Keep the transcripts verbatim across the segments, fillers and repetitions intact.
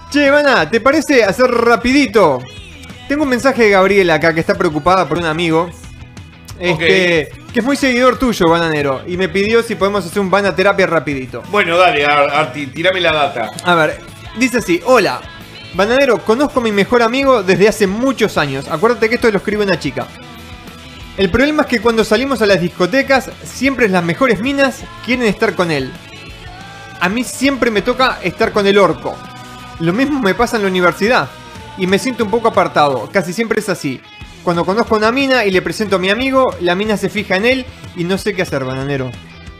Che, Mana, ¿te parece hacer rapidito? Tengo un mensaje de Gabriela acá que está preocupada por un amigo. Este, okay. Que es muy seguidor tuyo, Bananero. Y me pidió si podemos hacer un Banaterapia rapidito. Bueno, dale, Arti, tirame la data. A ver, dice así. Hola, Bananero, conozco a mi mejor amigo desde hace muchos años. Acuérdate que esto lo escribe una chica. El problema es que cuando salimos a las discotecas, siempre las mejores minas quieren estar con él. A mí siempre me toca estar con el orco. Lo mismo me pasa en la universidad. Y me siento un poco apartado. Casi siempre es así. Cuando conozco a una mina y le presento a mi amigo, la mina se fija en él y no sé qué hacer, Bananero.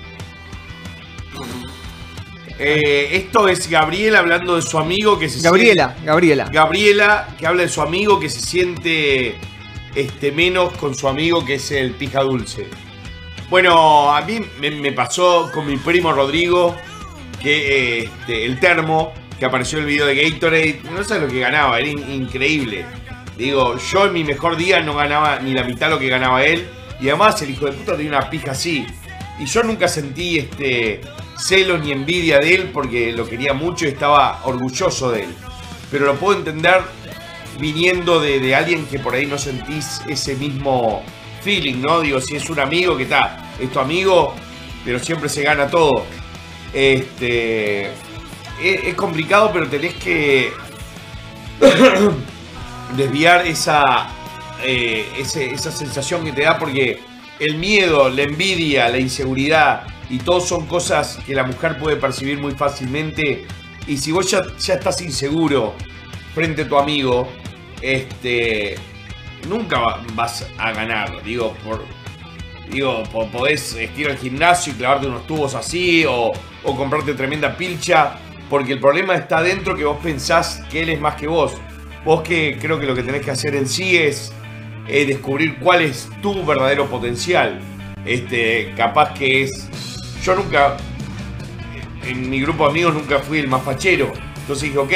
Eh, esto es Gabriela hablando de su amigo que se Gabriela, siente, Gabriela. Gabriela, que habla de su amigo que se siente este, menos con su amigo que es el pija dulce. Bueno, a mí me, me pasó con mi primo Rodrigo, que este, el termo, que apareció en el video de Gatorade. No sabes lo que ganaba, era in increíble. Digo, yo en mi mejor día no ganaba ni la mitad de lo que ganaba él. Y además el hijo de puta tenía una pija así. Y yo nunca sentí este, celos ni envidia de él porque lo quería mucho y estaba orgulloso de él. Pero lo puedo entender viniendo de, de alguien que por ahí no sentís ese mismo feeling, ¿no? Digo, si es un amigo que está, es tu amigo, pero siempre se gana todo. Este, es, es complicado, pero tenés que desviar esa, eh, ese, esa sensación que te da, porque el miedo, la envidia, la inseguridad y todo son cosas que la mujer puede percibir muy fácilmente. Y si vos ya, ya estás inseguro frente a tu amigo, este, nunca vas a ganar. Digo, por, digo, podés ir al gimnasio y clavarte unos tubos así o, o comprarte tremenda pilcha, porque el problema está dentro, que vos pensás que él es más que vos. Vos que creo que lo que tenés que hacer en sí es eh, descubrir cuál es tu verdadero potencial. Este, capaz que es... Yo nunca, en mi grupo de amigos nunca fui el más fachero. Entonces dije, ok,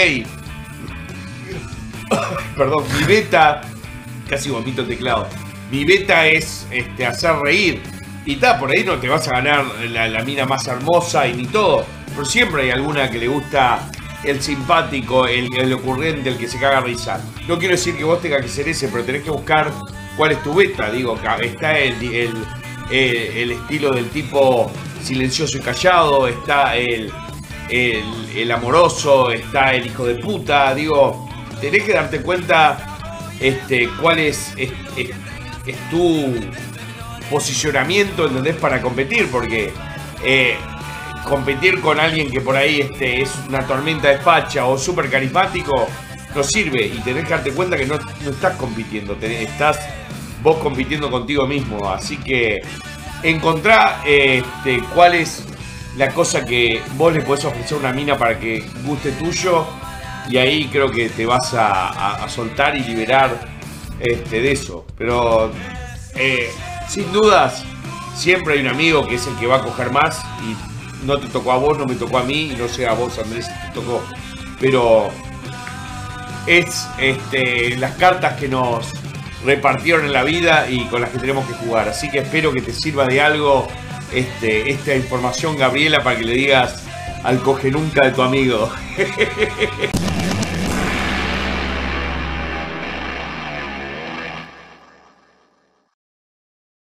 perdón, mi beta, casi vomito el teclado. Mi beta es este, hacer reír. Y ta, por ahí no te vas a ganar la, la mina más hermosa y ni todo. Pero siempre hay alguna que le gusta el simpático, el, el ocurrente, el que se caga a risa. No quiero decir que vos tengas que ser ese, pero tenés que buscar cuál es tu beta. Digo, está el, el, el, el estilo del tipo silencioso y callado, está el, el, el amoroso, está el hijo de puta. Digo, tenés que darte cuenta este, cuál es, es, es, es tu posicionamiento, ¿entendés? Para competir, porque eh, competir con alguien que por ahí este, es una tormenta de facha o súper carismático no sirve, y tenés que darte cuenta que no, no estás compitiendo, tenés, estás vos compitiendo contigo mismo. Así que encontrá este, cuál es la cosa que vos le podés ofrecer a una mina para que guste tuyo, y ahí creo que te vas a, a, a soltar y liberar este, de eso. Pero eh, sin dudas siempre hay un amigo que es el que va a coger más, y no te tocó a vos, no me tocó a mí, y no sé a vos, Andrés, si te tocó. Pero es este, las cartas que nos repartieron en la vida y con las que tenemos que jugar. Así que espero que te sirva de algo este, esta información, Gabriela, para que le digas al coge nunca de tu amigo.